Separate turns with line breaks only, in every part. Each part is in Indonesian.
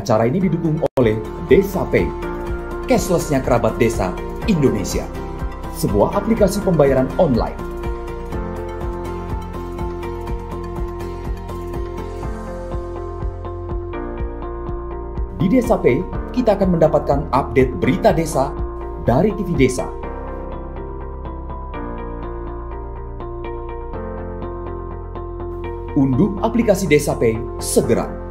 Acara ini didukung oleh Desa Pay, cashless-nya kerabat desa Indonesia, sebuah aplikasi pembayaran online. Di Desa Pay, kita akan mendapatkan update berita desa dari TV Desa. Unduh aplikasi Desa Pay segera.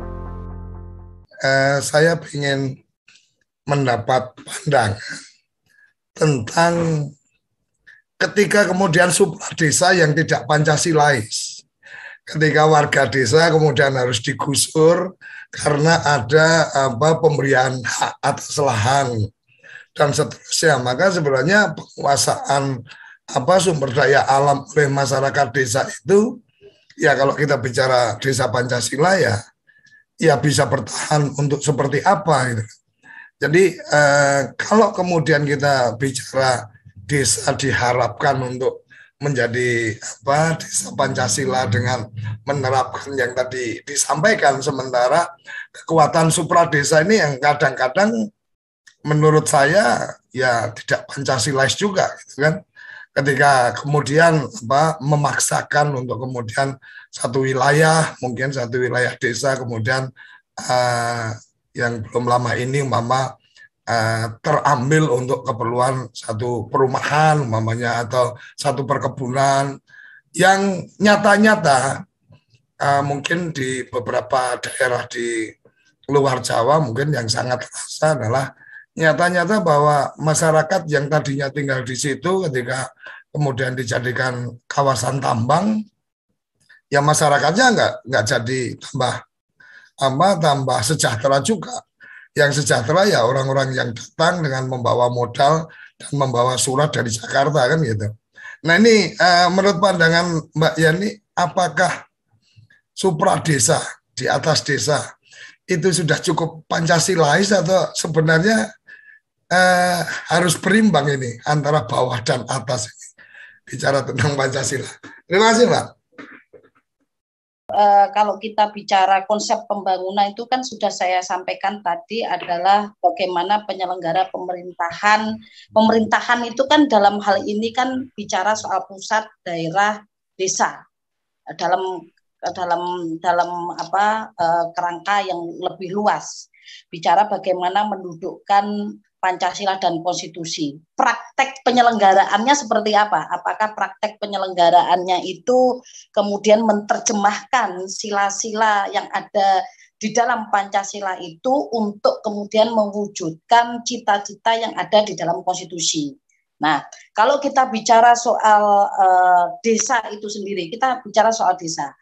Saya ingin mendapat pandangan tentang ketika kemudian supra desa yang tidak Pancasilais. Ketika warga desa kemudian harus digusur karena ada pemberian hak atas lahan dan seterusnya. Maka sebenarnya penguasaan sumber daya alam oleh masyarakat desa itu, ya kalau kita bicara desa Pancasila ya bisa bertahan untuk seperti apa gitu. Jadi kalau kemudian kita bicara desa diharapkan untuk menjadi desa Pancasila dengan menerapkan yang tadi disampaikan, sementara kekuatan supra desa ini yang kadang-kadang menurut saya ya tidak Pancasilais juga gitu kan. Ketika kemudian memaksakan untuk kemudian satu wilayah, mungkin satu wilayah desa kemudian yang belum lama ini terambil untuk keperluan satu perumahan umpamanya atau satu perkebunan yang nyata-nyata mungkin di beberapa daerah di luar Jawa mungkin yang sangat terasa adalah nyata-nyata bahwa masyarakat yang tadinya tinggal di situ ketika kemudian dijadikan kawasan tambang, ya masyarakatnya nggak jadi tambah sejahtera juga. Yang sejahtera ya orang-orang yang datang dengan membawa modal dan membawa surat dari Jakarta kan gitu. Nah ini menurut pandangan Mbak Yani, apakah supra desa di atas desa itu sudah cukup Pancasilais atau sebenarnya harus berimbang ini antara bawah dan atas ini bicara tentang Pancasila. Terima kasih, Mbak.
Kalau kita bicara konsep pembangunan itu kan sudah saya sampaikan tadi adalah bagaimana penyelenggara pemerintahan itu kan dalam hal ini kan bicara soal pusat, daerah, desa dalam kerangka yang lebih luas, bicara bagaimana mendudukkan Pancasila dan konstitusi. Praktek penyelenggaraannya seperti apa? Apakah praktek penyelenggaraannya itu kemudian menerjemahkan sila-sila yang ada di dalam Pancasila itu untuk kemudian mewujudkan cita-cita yang ada di dalam konstitusi. Nah, kalau kita bicara soal desa itu sendiri, kita bicara soal desa.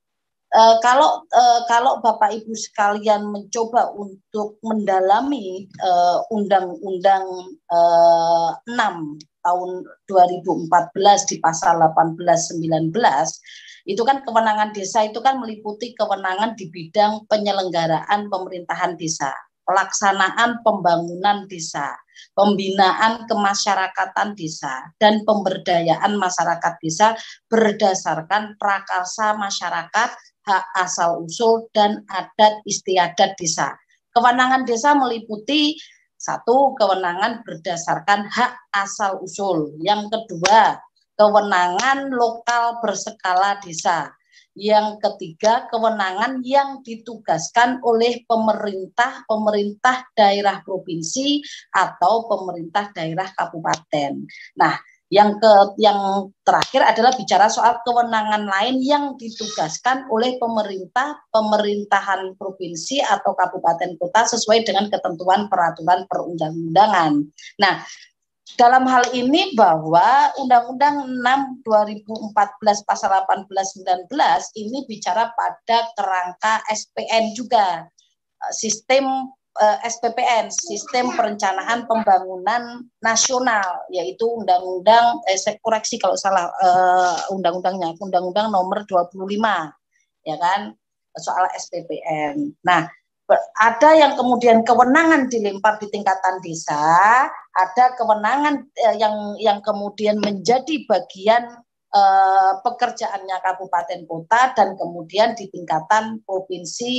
Kalau Bapak Ibu sekalian mencoba untuk mendalami Undang-Undang 6 tahun 2014 di pasal 18-19, itu kan kewenangan desa itu kan meliputi kewenangan di bidang penyelenggaraan pemerintahan desa, pelaksanaan pembangunan desa, pembinaan kemasyarakatan desa, dan pemberdayaan masyarakat desa berdasarkan prakarsa masyarakat, hak asal-usul, dan adat istiadat desa. Kewenangan desa meliputi satu, kewenangan berdasarkan hak asal-usul. Yang kedua, kewenangan lokal berskala desa. Yang ketiga, kewenangan yang ditugaskan oleh pemerintah daerah provinsi atau pemerintah daerah kabupaten. Nah, yang terakhir adalah bicara soal kewenangan lain yang ditugaskan oleh pemerintahan provinsi atau kabupaten kota sesuai dengan ketentuan peraturan perundang-undangan. Nah, dalam hal ini bahwa Undang-Undang 6 2014 pasal 18-19 ini bicara pada kerangka SPN juga, sistem SPPN, Sistem Perencanaan Pembangunan Nasional, yaitu Undang-Undang, saya koreksi kalau salah undang-undangnya, Undang-Undang nomor 25, ya kan, soal SPPN. Nah, ada yang kemudian kewenangan dilempar di tingkatan desa, ada kewenangan yang kemudian menjadi bagian pekerjaannya kabupaten kota dan kemudian di tingkatan provinsi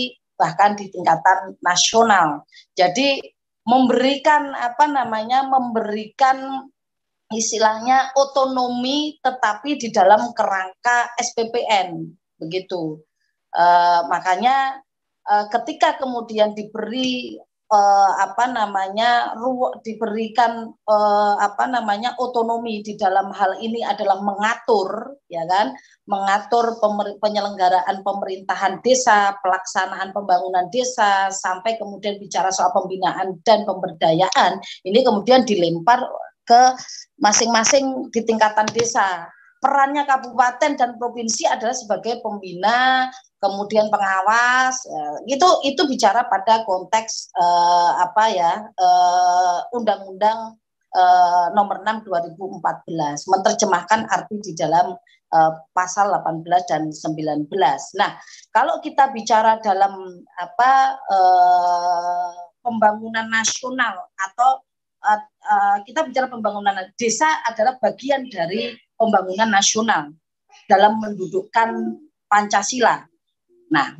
bahkan di tingkatan nasional. Jadi memberikan memberikan istilahnya otonomi tetapi di dalam kerangka SPPN begitu. Makanya ketika kemudian diberi diberikan otonomi di dalam hal ini adalah mengatur, ya kan, mengatur penyelenggaraan pemerintahan desa, pelaksanaan pembangunan desa, sampai kemudian bicara soal pembinaan dan pemberdayaan, ini kemudian dilempar ke masing-masing di tingkatan desa. Perannya kabupaten dan provinsi adalah sebagai pembina, kemudian pengawas, itu bicara pada konteks Undang-Undang Nomor 6 2014, menerjemahkan arti di dalam pasal 18 dan 19. Nah, kalau kita bicara dalam pembangunan nasional atau kita bicara pembangunan desa adalah bagian dari pembangunan nasional dalam mendudukkan Pancasila. Nah,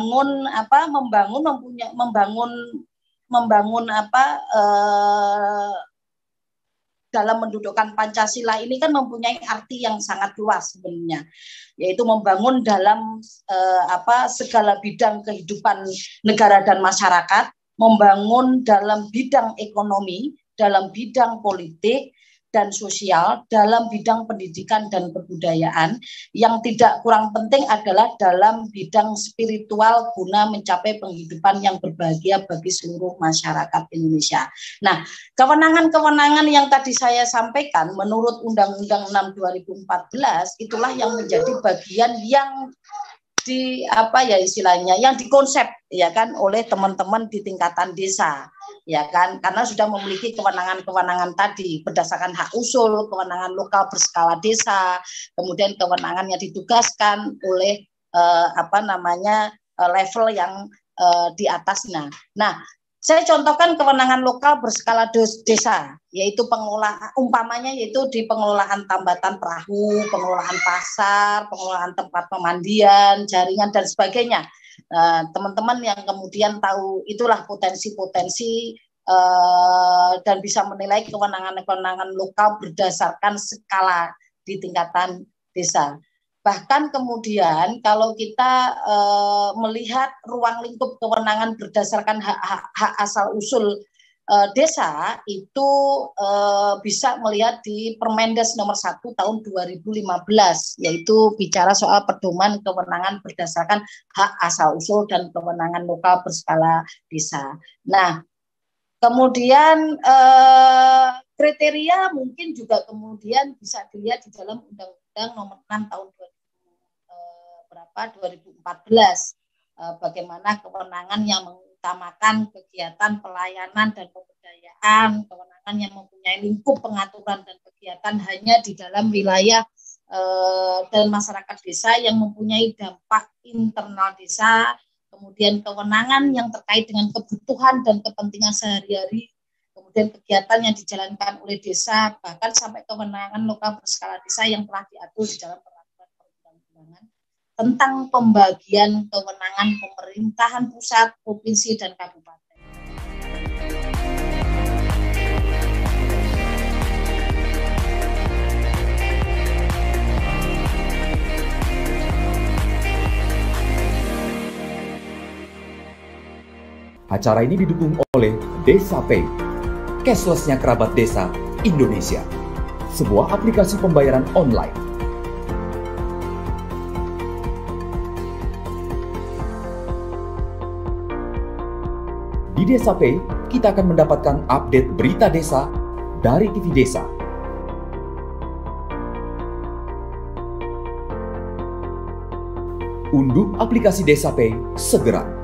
dalam mendudukkan Pancasila ini kan mempunyai arti yang sangat luas sebenarnya, yaitu membangun dalam segala bidang kehidupan negara dan masyarakat, membangun dalam bidang ekonomi, dalam bidang politik dan sosial, dalam bidang pendidikan dan kebudayaan. Yang tidak kurang penting adalah dalam bidang spiritual guna mencapai penghidupan yang berbahagia bagi seluruh masyarakat Indonesia. Nah, kewenangan-kewenangan yang tadi saya sampaikan menurut Undang-Undang 6 2014 itulah yang menjadi bagian yang yang dikonsep, ya kan, oleh teman-teman di tingkatan desa, ya kan, karena sudah memiliki kewenangan-kewenangan tadi berdasarkan hak usul, kewenangan lokal berskala desa, kemudian kewenangan yang ditugaskan oleh level yang di atasnya. Nah, saya contohkan kewenangan lokal berskala desa, yaitu pengelolaan, umpamanya yaitu di pengelolaan tambatan perahu, pengelolaan pasar, pengelolaan tempat pemandian, jaringan dan sebagainya. Teman-teman yang kemudian tahu itulah potensi-potensi dan bisa menilai kewenangan-kewenangan lokal berdasarkan skala di tingkatan desa. Bahkan kemudian kalau kita melihat ruang lingkup kewenangan berdasarkan hak asal usul desa itu bisa melihat di Permendes nomor 1 tahun 2015, yaitu bicara soal pedoman kewenangan berdasarkan hak asal usul dan kewenangan lokal berskala desa. Nah, kemudian kriteria mungkin juga kemudian bisa dilihat di dalam Undang-Undang Nomor 6 tahun 2014, bagaimana kewenangan yang mengutamakan kegiatan pelayanan dan pemberdayaan, kewenangan yang mempunyai lingkup pengaturan dan kegiatan hanya di dalam wilayah dan masyarakat desa yang mempunyai dampak internal desa, kemudian kewenangan yang terkait dengan kebutuhan dan kepentingan sehari-hari, kemudian kegiatan yang dijalankan oleh desa, bahkan sampai kewenangan lokal berskala desa yang telah diatur di dalam peraturan perundang-undangan tentang pembagian kewenangan pemerintahan pusat, provinsi, dan kabupaten.
Acara ini didukung oleh Desa Pay, cashless-nya kerabat desa Indonesia, sebuah aplikasi pembayaran online. Di Desa Pay, kita akan mendapatkan update berita desa dari TV Desa. Unduh aplikasi Desa Pay segera.